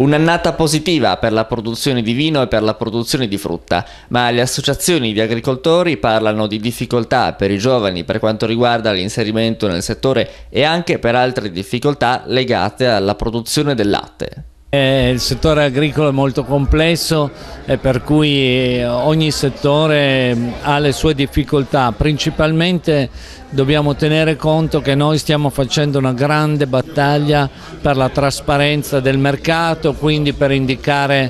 Un'annata positiva per la produzione di vino e per la produzione di frutta, ma le associazioni di agricoltori parlano di difficoltà per i giovani per quanto riguarda l'inserimento nel settore e anche per altre difficoltà legate alla produzione del latte. Il settore agricolo è molto complesso e per cui ogni settore ha le sue difficoltà. Principalmente dobbiamo tenere conto che noi stiamo facendo una grande battaglia per la trasparenza del mercato, quindi per indicare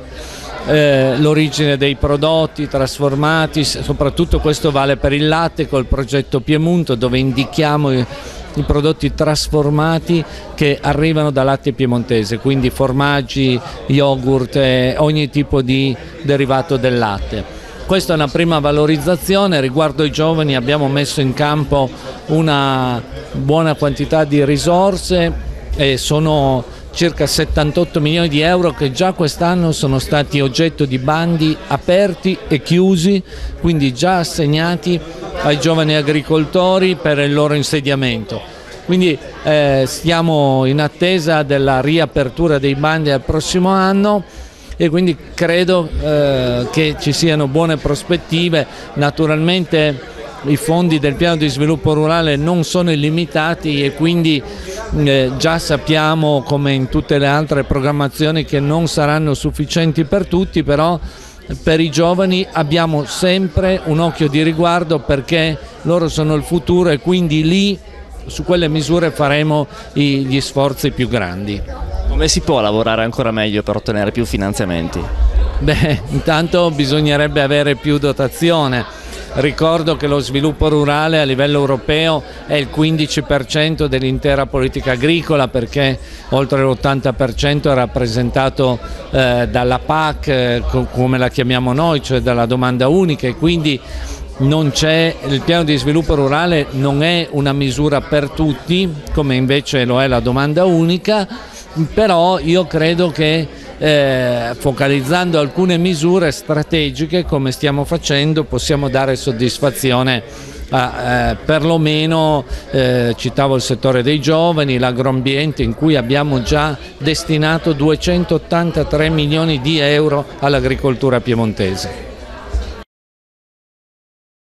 l'origine dei prodotti trasformati, soprattutto questo vale per il latte col progetto Piemonte, dove indichiamo i prodotti trasformati che arrivano da latte piemontese, quindi formaggi, yogurt, ogni tipo di derivato del latte. Questa è una prima valorizzazione. Riguardo ai giovani abbiamo messo in campo una buona quantità di risorse e sono circa 78 milioni di euro che già quest'anno sono stati oggetto di bandi aperti e chiusi, quindi già assegnati ai giovani agricoltori per il loro insediamento. Quindi stiamo in attesa della riapertura dei bandi al prossimo anno e quindi credo che ci siano buone prospettive. Naturalmente i fondi del piano di sviluppo rurale non sono illimitati e quindi già sappiamo, come in tutte le altre programmazioni, che non saranno sufficienti per tutti, però per i giovani abbiamo sempre un occhio di riguardo perché loro sono il futuro e quindi lì su quelle misure faremo gli sforzi più grandi. Come si può lavorare ancora meglio per ottenere più finanziamenti? Beh, intanto bisognerebbe avere più dotazione. Ricordo che lo sviluppo rurale a livello europeo è il 15% dell'intera politica agricola, perché oltre l'80% è rappresentato dalla PAC, come la chiamiamo noi, cioè dalla domanda unica, e quindi il piano di sviluppo rurale non è una misura per tutti, come invece lo è la domanda unica, però io credo che focalizzando alcune misure strategiche come stiamo facendo possiamo dare soddisfazione a perlomeno, citavo il settore dei giovani, l'agroambiente, in cui abbiamo già destinato 283 milioni di euro all'agricoltura piemontese.